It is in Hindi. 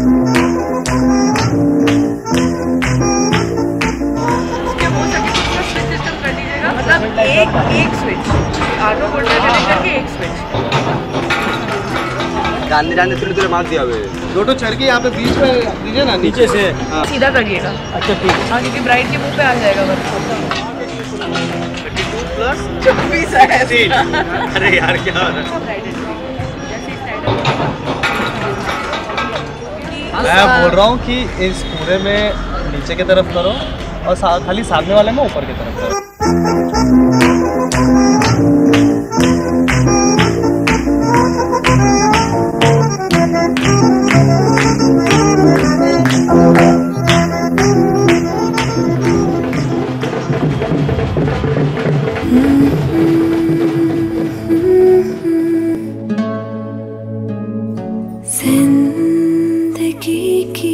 मतलब एक स्विच ऑटो वोल्ट कनेक्ट करके एक स्विच जानने जानने तुले मार दिया दो चढ़ के यहाँ पे बीच में दीजिए ना नीचे से सीधा करिएगा। अच्छा ठीक है। हाँ क्योंकि ब्राइड के मुंह पे आ जाएगा बस। 24 है। अरे यार क्या हो रहा है। मैं बोल रहा हूँ कि इस पूरे में नीचे की तरफ करो और खाली सामने वाले में ऊपर की तरफ करो। जिंदगी की